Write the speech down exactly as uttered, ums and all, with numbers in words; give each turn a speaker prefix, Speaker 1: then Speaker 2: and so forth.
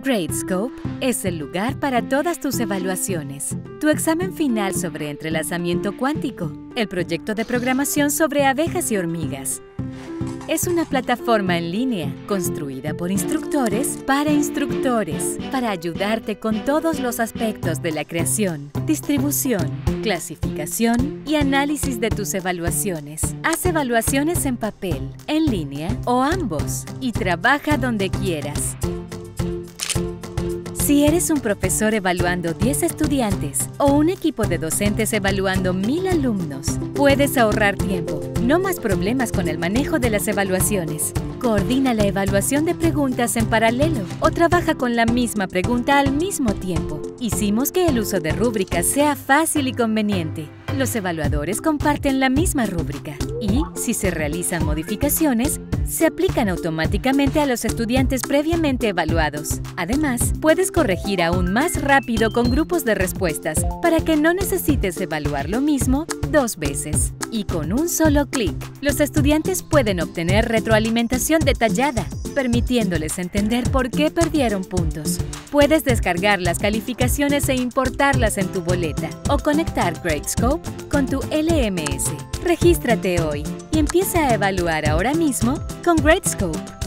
Speaker 1: Gradescope es el lugar para todas tus evaluaciones. Tu examen final sobre entrelazamiento cuántico, el proyecto de programación sobre abejas y hormigas. Es una plataforma en línea construida por instructores para instructores para ayudarte con todos los aspectos de la creación, distribución, clasificación y análisis de tus evaluaciones. Haz evaluaciones en papel, en línea o ambos y trabaja donde quieras. Si eres un profesor evaluando diez estudiantes o un equipo de docentes evaluando mil alumnos, puedes ahorrar tiempo, no más problemas con el manejo de las evaluaciones. Coordina la evaluación de preguntas en paralelo o trabaja con la misma pregunta al mismo tiempo. Hicimos que el uso de rúbricas sea fácil y conveniente. Los evaluadores comparten la misma rúbrica y, si se realizan modificaciones, se aplican automáticamente a los estudiantes previamente evaluados. Además, puedes corregir aún más rápido con grupos de respuestas para que no necesites evaluar lo mismo dos veces. Y con un solo clic, los estudiantes pueden obtener retroalimentación detallada, permitiéndoles entender por qué perdieron puntos. Puedes descargar las calificaciones e importarlas en tu boleta o conectar Gradescope con tu L M S. Regístrate hoy y empieza a evaluar ahora mismo con Gradescope.